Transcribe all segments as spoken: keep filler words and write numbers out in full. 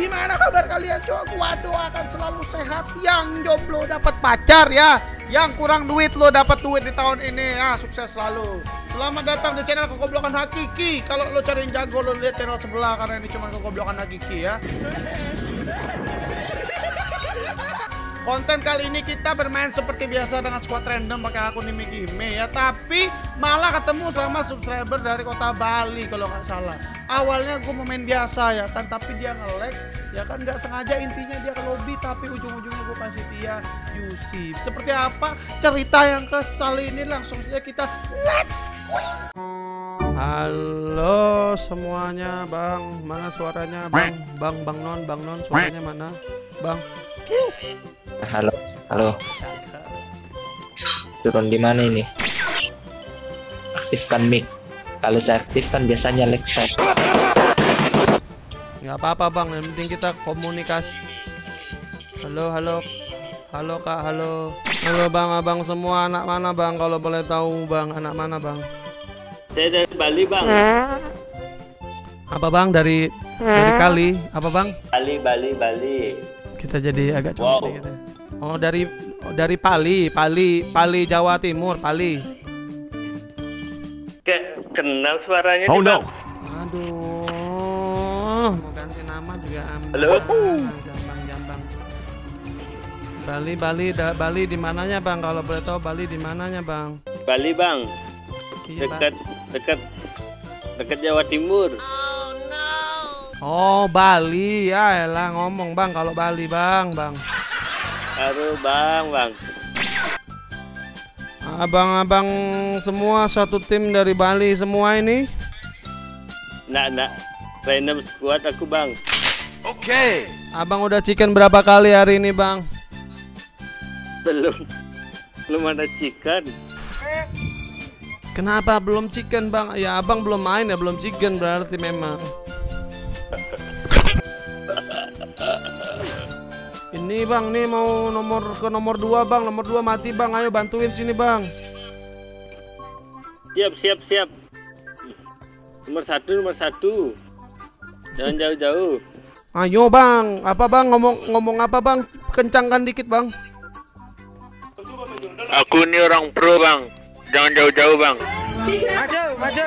Gimana kabar kalian cowok? Gua doakan selalu sehat. Yang jomblo dapat pacar ya. Yang kurang duit lo dapat duit di tahun ini ya. Sukses selalu. Selamat datang di channel Kegoblokan Hakiki. Kalau lo cari yang jago lo lihat channel sebelah karena ini cuma Kegoblokan Hakiki ya. Konten kali ini kita bermain seperti biasa dengan squad random pakai akun Imegime ya, tapi malah ketemu sama subscriber dari kota Bali kalau nggak salah. Awalnya gue mau main biasa ya kan, tapi dia nge-lag ya kan, nggak sengaja intinya dia ke lobby, tapi ujung-ujungnya gue kasih dia U C. Seperti apa cerita yang kesal ini, langsung saja kita let's go. Halo semuanya bang, mana suaranya bang? Bang, bang non, bang non, suaranya mana bang? Halo, halo. Turun di mana ini? Aktifkan mic. Kalau saya aktifkan biasanya lag saya. Nggak apa-apa bang, yang penting kita komunikasi. Halo, halo, halo kak, halo, halo bang, abang semua anak mana bang? Kalau boleh tahu bang, anak mana bang? Saya dari Bali bang. Apa bang dari dari Kali? Apa bang? Bali, Bali, Bali. Kita jadi agak Wow. cantik gitu. Oh dari oh, dari Pali, Pali, Pali Jawa Timur, Pali. Kayak kenal suaranya. Oh nih, no. Bang. Aduh, mau ganti nama juga aman. Halo? Jambang, Jambang. Bali, Bali, da, Bali di mananya bang? Kalau boleh tahu Bali di mananya bang? Bali bang. Iya, Bang. Dekat, dekat, dekat Jawa Timur. Oh Bali, ya elah ngomong bang kalau Bali bang, bang. Halo bang, bang. Abang-abang semua satu tim dari Bali semua ini. Nak, nak. Random squad aku bang. Oke. Okay. Abang udah chicken berapa kali hari ini bang? Belum, belum ada chicken. Kenapa belum chicken bang? Ya abang belum main ya, belum chicken berarti memang. Ini bang, nih mau nomor ke nomor dua bang, nomor dua mati bang, ayo bantuin sini bang. Siap, siap, siap. Nomor satu, nomor satu. Jangan jauh-jauh. Ayo bang, apa bang ngomong ngomong apa bang? Kencangkan dikit bang. Aku ini orang pro bang. Jangan jauh-jauh bang. Maju, maju.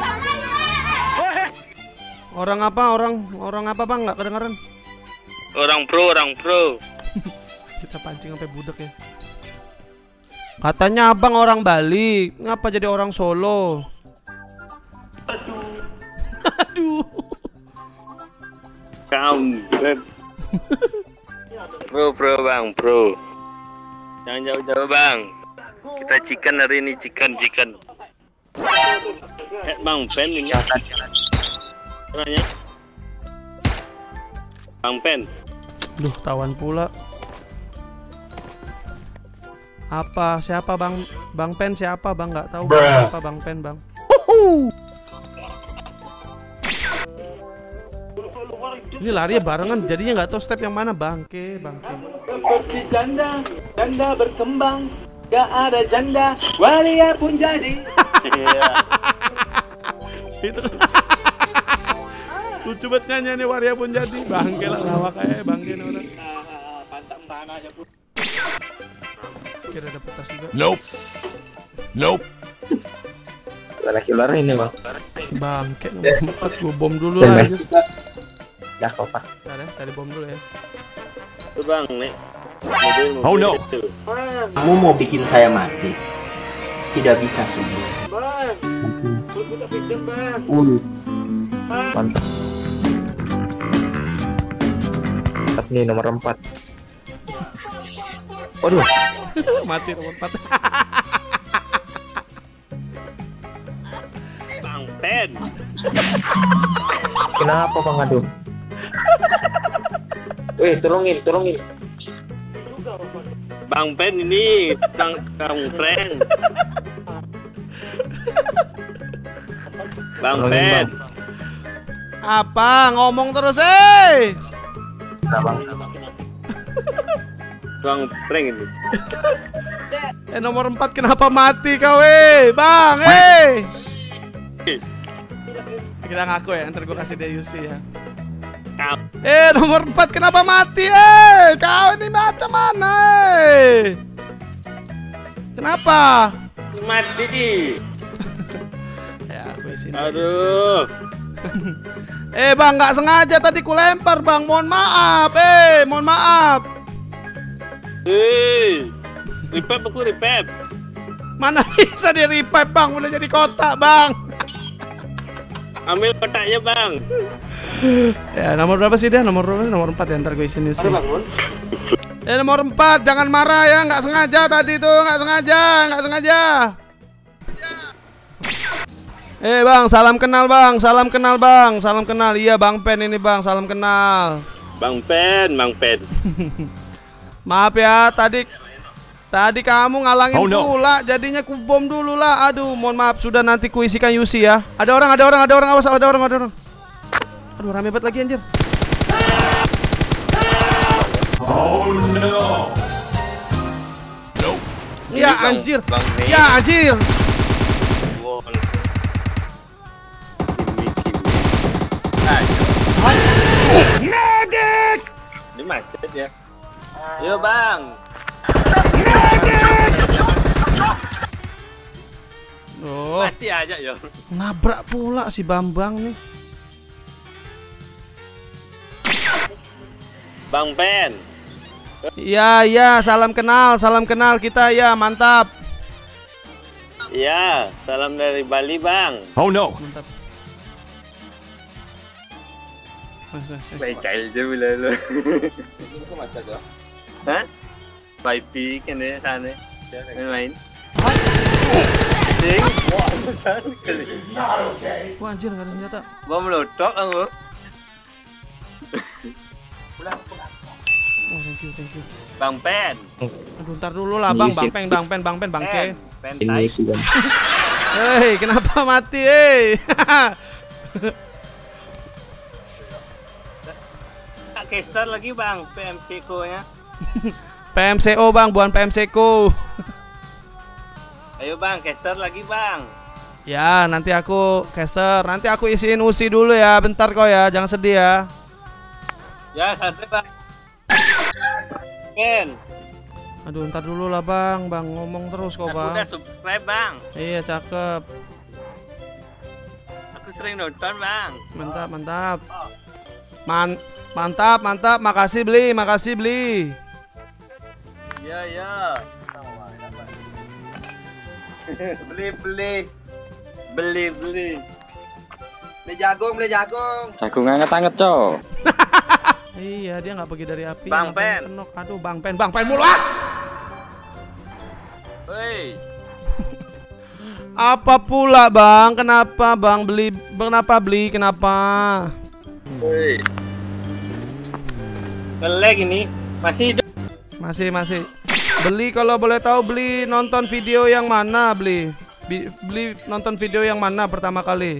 Orang apa? Orang orang apa bang? Nggak kedengeran. Orang pro, orang pro. Kita pancing sampai budek ya. Katanya abang orang Bali, ngapa jadi orang Solo? Aduh. Aduh. Kampret. Pro, pro bang, pro. Jangan jauh-jauh bang. Kita chicken hari ini, chicken, chicken. Eh, bang Pen ini. Orangnya. Bang Pen. Duh, tawan pula. Apa? Siapa bang? Bang Pen siapa bang? Nggak tahu siapa bang Pen bang. Ini lari ya barengan, jadinya nggak tahu step yang mana bangke, bangke. Seperti janda, janda berkembang, gak ada janda, walia pun jadi. Itu lucu banget nyanyi nih, waria pun jadi bangke lah, lawak kayak bangke nih orang. Pantang mana aja pun. Kira dapet tas juga. Nope. Nope. Lagi ular ini bang. Bangke nomor empat, gua bom dulu lah. Dah kopak. Cari, cari bom dulu ya. Tuh bang, nih. Oh no. Kamu mau bikin saya mati? Tidak bisa sungguh. Bang, kita bikin bang. Uh. Mantap. Mantap nih nomor empat. Waduh. Mati nomor empat. Bang Pen. Kenapa bang aduh? Wih, turungin, turungin. Bang Pen ini sang kangkring. Bang Turungin, Pen. Bang. Apa? Ngomong terus eh. Nah, bang. Bang prank ini. Eh nomor empat kenapa mati kau eh? Bang eh. Kita ngaku ya, ntar gue kasih dia U C ya. kau. Eh, nomor empat kenapa mati? Eh, kau ini macam mana? Eh? Kenapa? Mati. Ya, gue sini. Aduh. Eh, Bang, nggak sengaja tadi ku lempar, Bang. Mohon maaf. Eh, mohon maaf. Eh, revive aku revive. Mana bisa di revive, Bang? Udah jadi kotak, Bang. Ambil kotaknya, Bang. Ya, nomor berapa sih dia? Nomor berapa? Nomor empat ya, ntar gue isiin isi. bangun. Eh, nomor empat, jangan marah ya, nggak sengaja tadi tuh, nggak sengaja, nggak sengaja. Eh, Bang, salam kenal, Bang, salam kenal, Bang, salam kenal. Iya, Bang Pen ini, Bang, salam kenal. Bang Pen, Bang Pen. Maaf ya, tadi tadi kamu ngalangin Oh, no. pula, jadinya ku bom dulu lah. Aduh, mohon maaf, sudah nanti ku isikan U C ya. Ada orang, ada orang, ada orang, awas, ada orang, ada orang. Aduh, rame banget lagi anjir. Oh no. Ya Bang- anjir. Bang Pen. Ya anjir. Wall. Medic. Ini macet ya. Yo, Bang. Oh, Mati aja yo. nabrak pula si Bambang nih. Bang Pen. Iya, iya, salam kenal, salam kenal kita ya, mantap. Iya, salam dari Bali, Bang. Oh no. Mantap. Baik aja bila lu. Hah? Wifi kan ya sana. Main. Ding. Wah anjir, nggak ada senjata. Bom meledak aku. Oh, thank you, thank you. Bang Pen. Aduh, ntar dulu lah, Bang, Bang Pen, Bang Pen, Bang Pen, Bang Pen. Ke. Pen Ini tai. sih, Bang. Hei, kenapa mati, hei? Tak caster lagi, Bang. P M C ko-nya. P M C O, Bang, bukan P M C ko. Ayo, Bang, caster lagi, Bang. Ya, nanti aku caster, nanti aku isiin U C dulu ya, bentar kok ya, jangan sedih ya. Ya, santai, Bang. Pen. Aduh, ntar dulu lah, Bang, Bang ngomong terus kok, Aku udah Bang. subscribe, Bang. Iya, cakep. Aku sering nonton, Bang. Mantap, mantap. Man mantap, mantap. Makasih beli, makasih beli. Iya, iya. beli beli Beli, beli. beli jagung beli jagung Jagung anget-anget, Cok. Iya, dia nggak pergi dari api. Bang ngapain Pen. kenok? Aduh, Bang Pen, Bang Pen mulu ah. Hei. Apa pula, Bang? Kenapa, Bang beli? Kenapa beli? Kenapa? Hei. Nge-lag ini. Masih hidup. Masih, masih. Beli kalau boleh tahu beli nonton video yang mana beli? Bi- Beli nonton video yang mana pertama kali?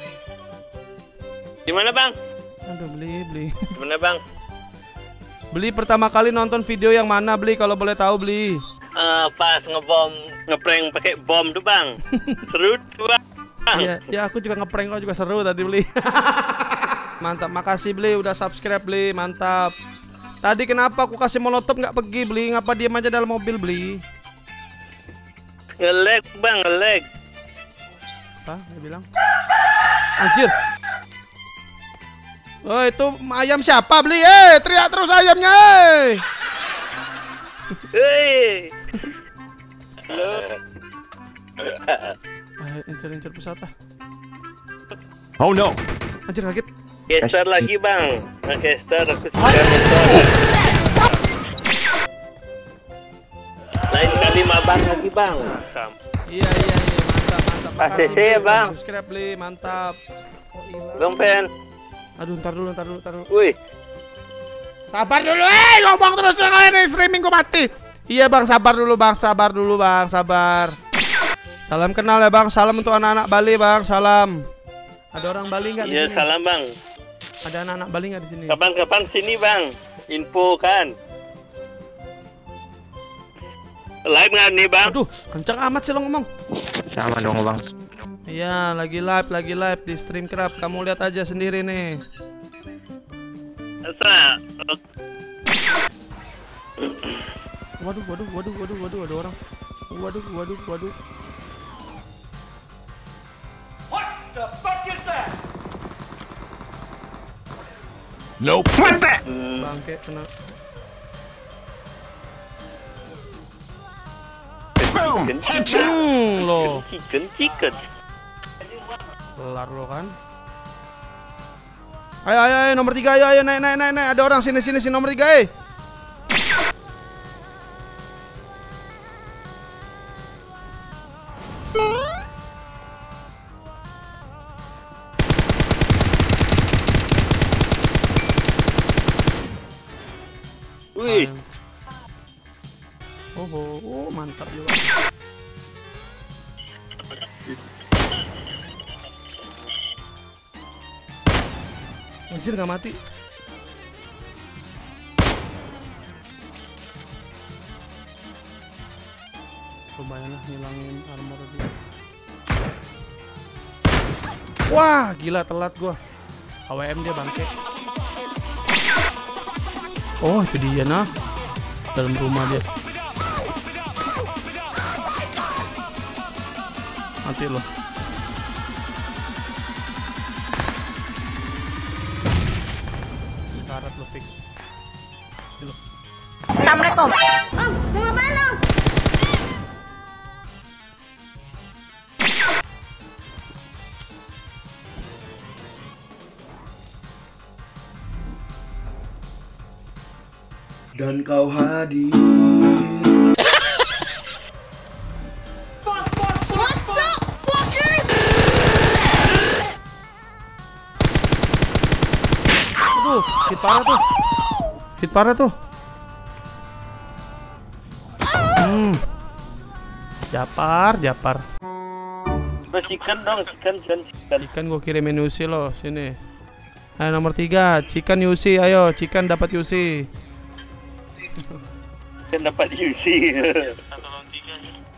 Di mana, Bang? Aduh, beli, beli. Di mana, Bang? Beli pertama kali nonton video yang mana beli kalau boleh tahu beli? Eh, pas ngebom, ngeprank pakai bom tuh, Bang. Seru tuh, Bang. Iya, ya aku juga ngeprank kok juga seru tadi beli. Mantap, makasih beli udah subscribe beli, mantap. Tadi kenapa aku kasih molotov nggak pergi beli? Ngapa diam aja dalam mobil beli? Nge-lag, Bang, nge-lag. Apa? Dia bilang. Anjir. Oh, itu ayam siapa beli? Eh, teriak terus ayamnya. Eh. Hei. Halo. Ayo, incer-incer pesawat ah. Oh no. Anjir, kaget. Caster lagi, Bang. Nah, caster aku suka nonton. Lain kali mabang lagi, Bang. Iya, iya, iya, mantap, mantap. A C C Makasih, ya, beli. Bang. Subscribe beli, mantap. Bang Pen. Aduh, ntar dulu, ntar dulu, ntar dulu. Wih. Sabar dulu, eh, ngomong terus yang ini streamingku mati. Iya, Bang, sabar dulu, Bang, sabar dulu, Bang, sabar. Salam kenal ya, Bang. Salam untuk anak-anak Bali, Bang. Salam. Ada orang Bali nggak di Iya, sini? salam, Bang. Ada anak-anak Bali nggak di sini? Kapan-kapan sini, Bang. Info kan. Live nggak nih, Bang? Aduh, kencang amat sih lo ngomong. Sama dong, Bang. Iya, lagi live, lagi live di stream kerap. Kamu lihat aja sendiri nih. Asa. Waduh, waduh, waduh, waduh, waduh, ada orang. Waduh, waduh, waduh. What the fuck is that? Nope. What the? Bangke kena. Boom. Hmm, lo. Chicken, chicken. Kelar lo kan. Ayo, ayo, ayo, nomor tiga, ayo, ayo, naik, naik, naik, naik. Ada orang sini, sini, sini, nomor tiga, eh. Wih, Oh, oh, oh, mantap juga. Anjir, nggak mati. Lumayan lah ngilangin armor dia. Wah, gila telat gua. A W M dia bangke. Oh, itu dia nah. Dalam rumah dia. Mati loh. Karat lo fix. Loh. Assalamualaikum. Om, mau ngapain om? Dan kau hadir. Aduh, hit parah tuh. Hit parah tuh. Hmm. Japar, Japar. coba chicken dong, chicken, chicken, chicken. Chicken gua kirimin U C lo sini. Ayo nomor tiga, chicken U C, ayo chicken dapat U C. Chicken dapat U C. Satu lawan tiga.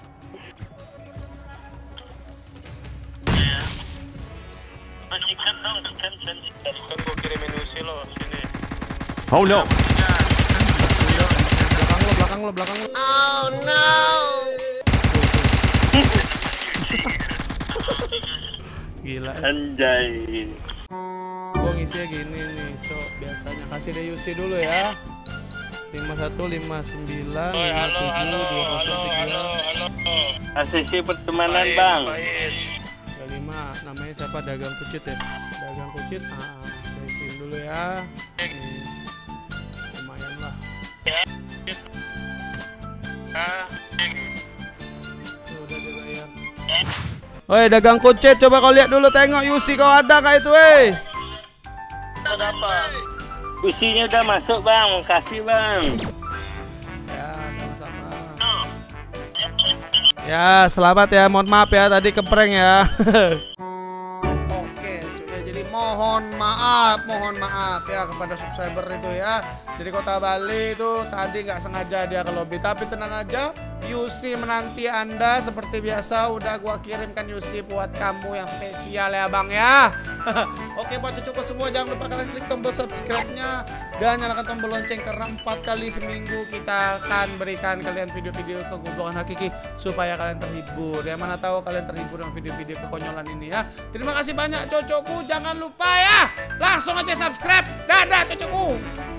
Chicken dong, chicken, chicken, chicken. Chicken gua kirimin U C lo sini. Oh no. Belakang lo, belakang lo, belakang lo. Oh no. Gila. Anjay. Gua ngisinya gini nih, so biasanya kasih deh U C dulu ya. lima satu lima sembilan lima tujuh dua nol tiga. A C C pertemanan bang. tiga lima namanya siapa? Dagang Kucit ya. Dagang Kucit. Ah, beresin dulu ya. Nih. Lumayan lah. Udah dibayar. Woi, Dagang Kucit, coba kau lihat dulu, tengok U C kau ada kah itu, weh? U C-nya udah masuk bang, kasih bang. Ya, sama-sama. Ya, selamat ya, mohon maaf ya tadi keprank ya. Oke, ya, jadi mohon maaf, mohon maaf ya kepada subscriber itu ya. Dari Kota Bali itu tadi nggak sengaja dia ke lobby, tapi tenang aja. U C menanti Anda seperti biasa, udah gua kirimkan U C buat kamu yang spesial ya bang ya. Oke buat cucuku semua, jangan lupa kalian klik tombol subscribe-nya dan nyalakan tombol lonceng karena empat kali seminggu kita akan berikan kalian video-video kegoblokan hakiki supaya kalian terhibur. Yang mana tahu kalian terhibur dengan video-video kekonyolan ini ya. Terima kasih banyak cucuku, jangan lupa ya langsung aja subscribe. Dadah cucuku.